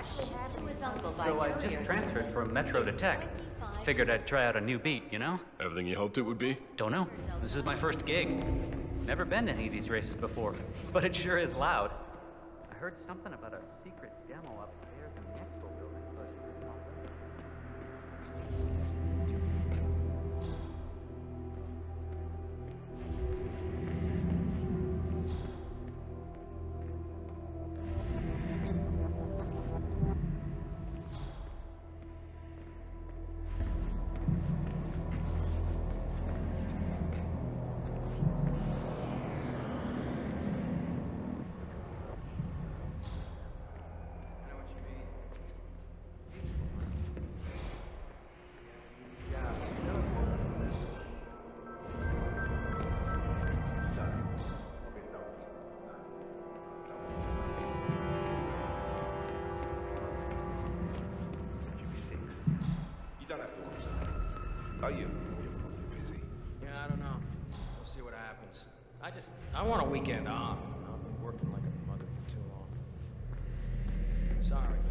to his uncle by So I just transferred from Metro to Tech. Figured I'd try out a new beat, you know? Everything you hoped it would be? Don't know. This is my first gig. Never been to any of these races before, but it sure is loud. I heard something about a secret demo upstairs in the expo building, but Are you? You're probably busy. Yeah, I don't know. We'll see what happens. I want a weekend off. I've been working like a mother for too long. Sorry.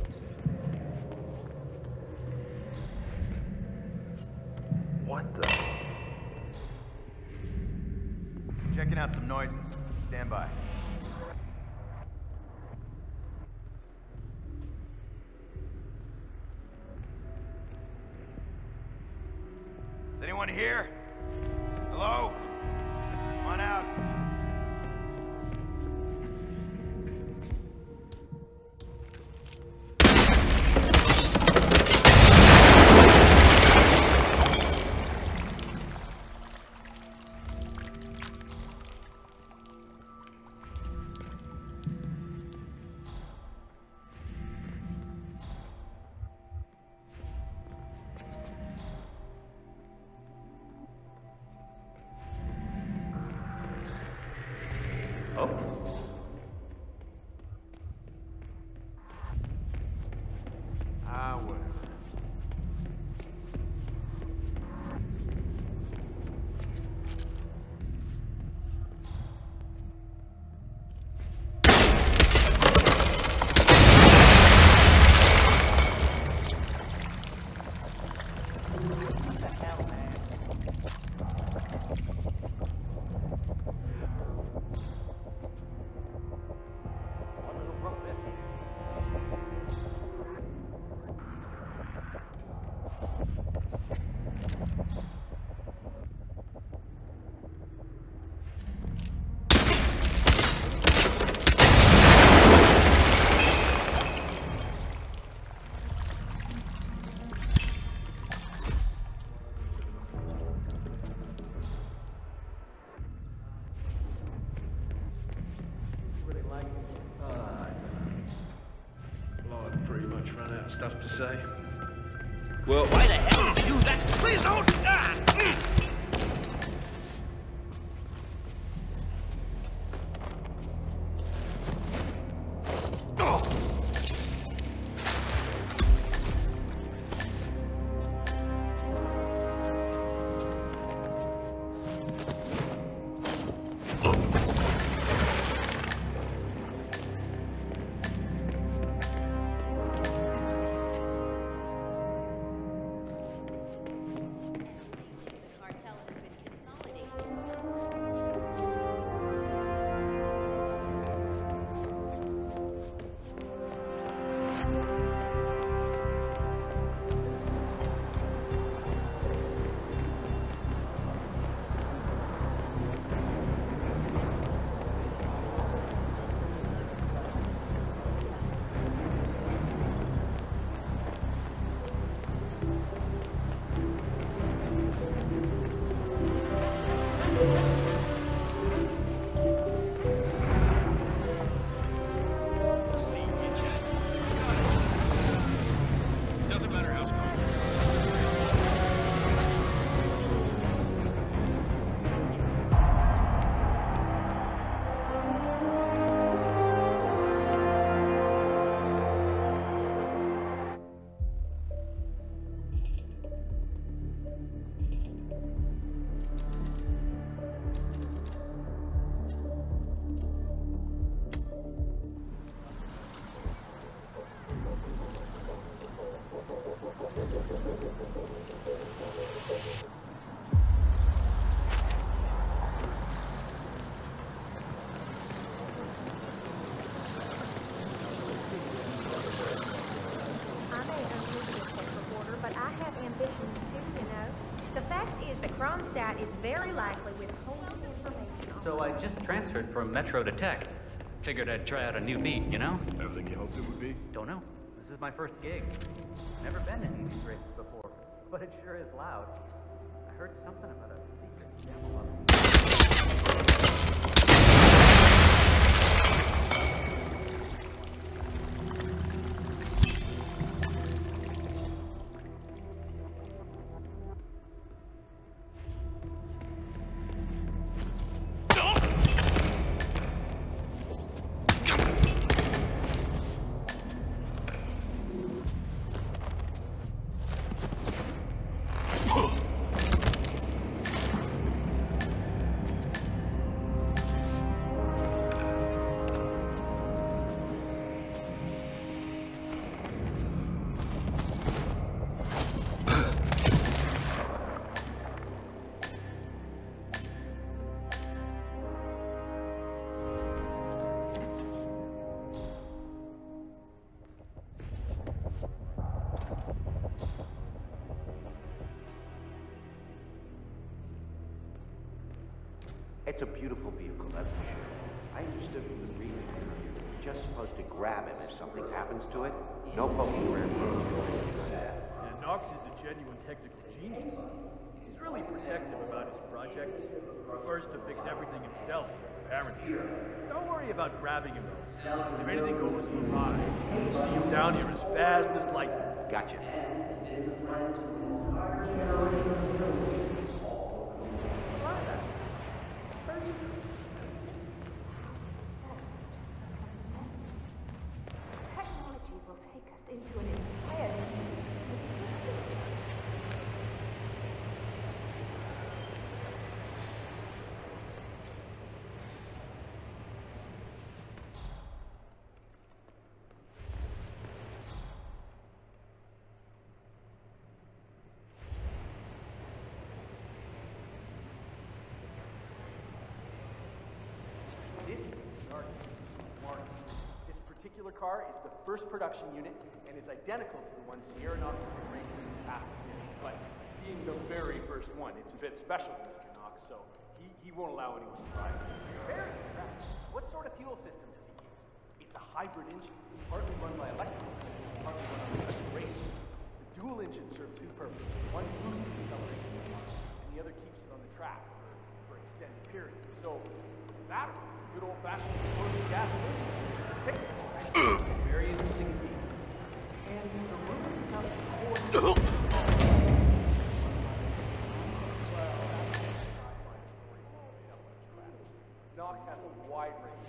What the? Checking out some noises. Stand by. Is anyone here? Hello? Come on out. oh. Ah, whatever. Pretty much run out of stuff to say. Well, Why the hell did you do that? Please don't! Hitman is very likely withholding information on... So I just transferred from Metro to Tech. Figured I'd try out a new beat, you know? Everything you hoped it would be? Don't know. This is my first gig. Never been in any of these races before, but it sure is loud. I heard something about a secret demo of it. It's a beautiful vehicle, that's for sure. I understood from the briefing you're just supposed to grab him if something happens to it. No poking around. Yeah, Knox is a genuine technical genius. He's really protective about his projects. Prefers to fix everything himself, apparently. Don't worry about grabbing him, though. If anything goes awry, we'll see you down here as fast as lightning. Gotcha. Technology will take us into an entirely This particular car is the first production unit and is identical to the one Sierra Knox has been racing in the past. But being the very first one, it's a bit special to Mr. Knox, so he won't allow anyone to drive it. Very impressed. What sort of fuel system does he use? It's a hybrid engine, partly run by electrical, partly run on electric racing. The dual engine serves two purposes. One boosts the acceleration of the car, and the other keeps it on the track for extended periods. So, batteries, good old-fashioned gasoline. Very interesting indeed. And the rumors about the Knox has a wide range.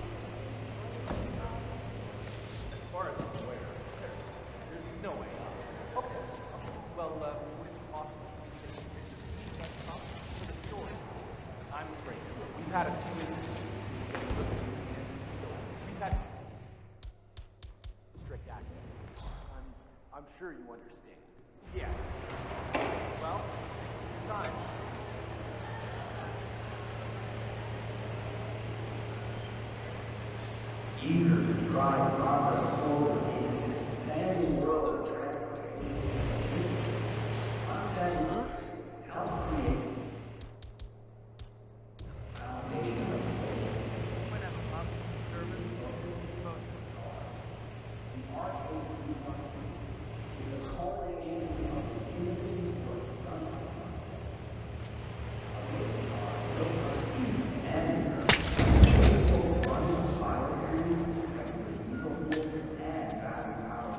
As far as I'm aware, there's no way. Okay. Well, would it be possible to get for the story? I'm afraid we've had a few instances getting looked into. We've had strict access. I'm sure you understand. Yeah. Well, it's time. Eager to drive progress forward in the expanding world of transportation, Mustang students help create a foundation of the art is the culmination of the unity for the front of a racing car built for speed and capable of running fire and battery power.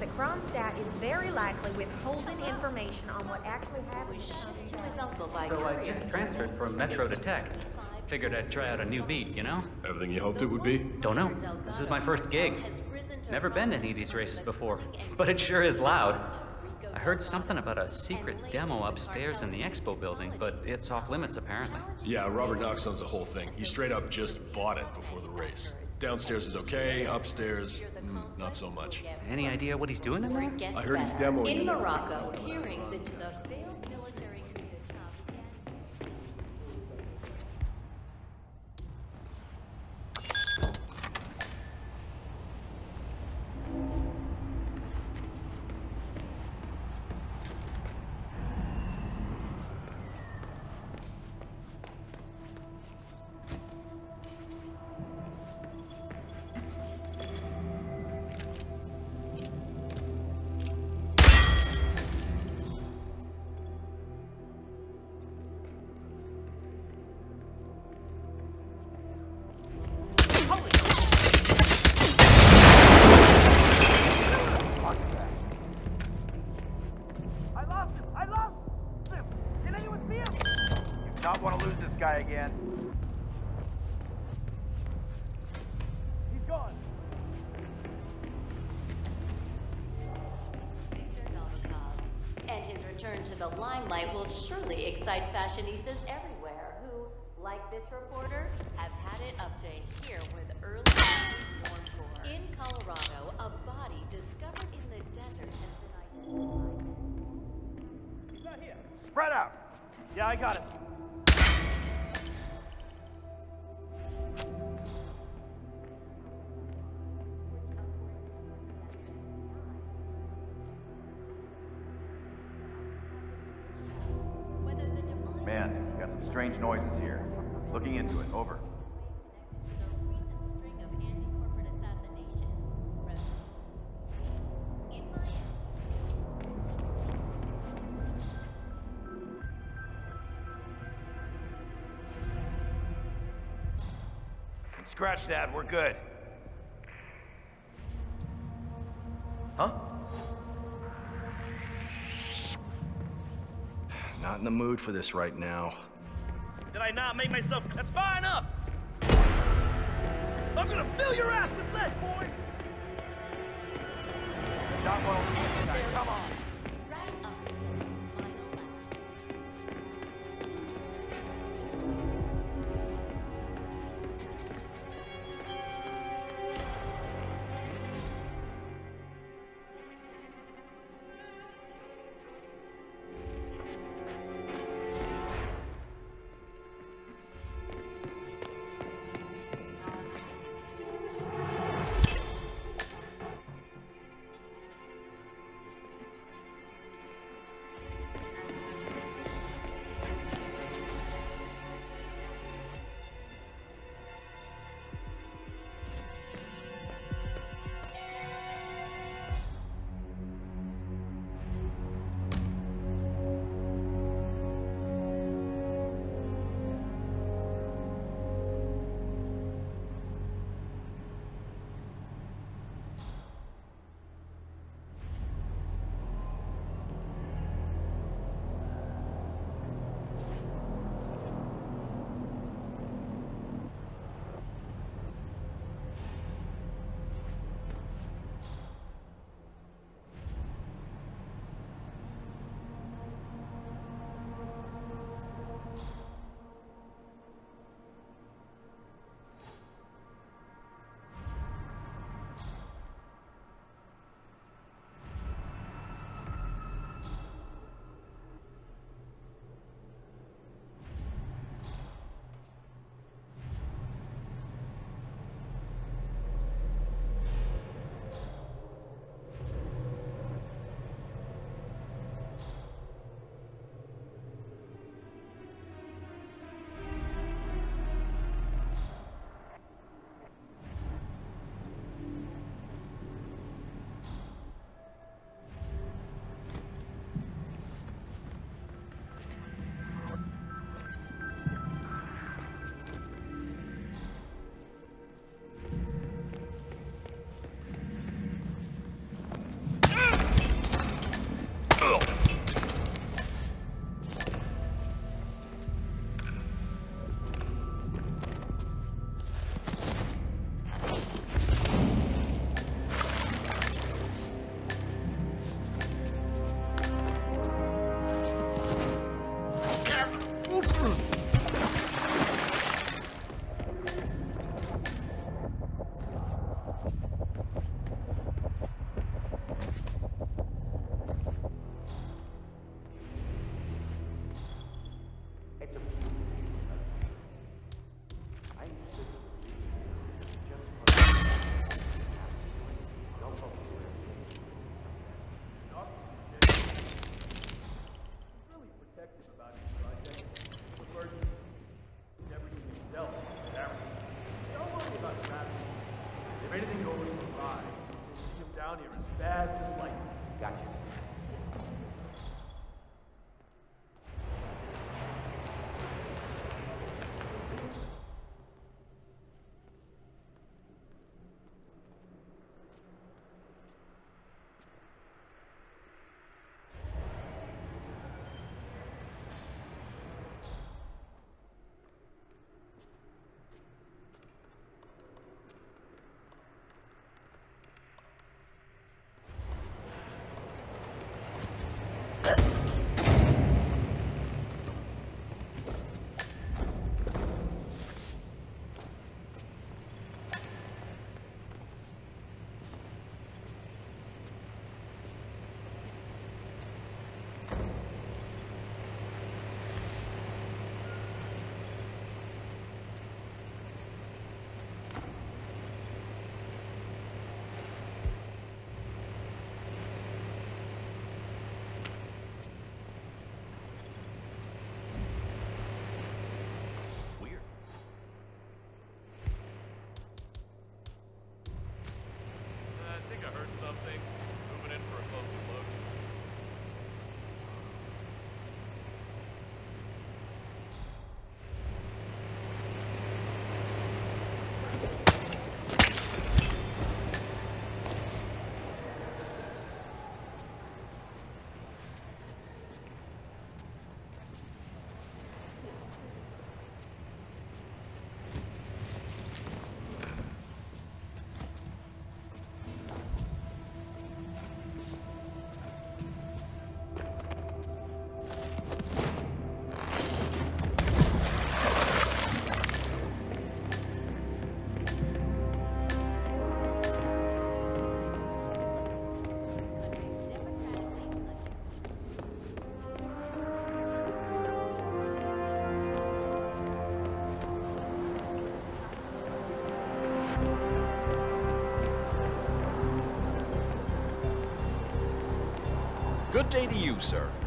that Kronstadt is very likely withholding information on what actually happened. Was shipped to his uncle by So I courier just transferred service. from Metro to Tech. Figured I'd try out a new beat, you know? Everything you hoped it would be? Don't know. This is my first gig. Never been to any of these races before, but it sure is loud. I heard something about a secret demo upstairs in the expo building, but it's off limits apparently. Yeah, Robert Knox owns the whole thing. He straight up just bought it before the race. Downstairs is okay, upstairs, not so much. Any idea what he's doing in there? I heard he's demoing In it. Morocco, hearings into the failed military coup d'etat began. I lost him! Can anyone see him? You do not want to lose this guy again. He's gone. Victor Novikov. And his return to the limelight will surely excite fashionistas everywhere who, like this reporter, have had it up to here with early warm for. In Colorado, a body discovered in the desert has been identified. He's not here. Spread out. Yeah, I got it. Whether the demise Man, got some strange noises here. Looking into it. Over. the recent string of anti-corporate assassinations. In Miami. Scratch that. We're good. Huh? Not in the mood for this right now. Did I not make myself? That's far enough. I'm gonna fill your ass with lead, boy. Not one of these tonight. Come on. Right up until the final lap. Good day to you, sir.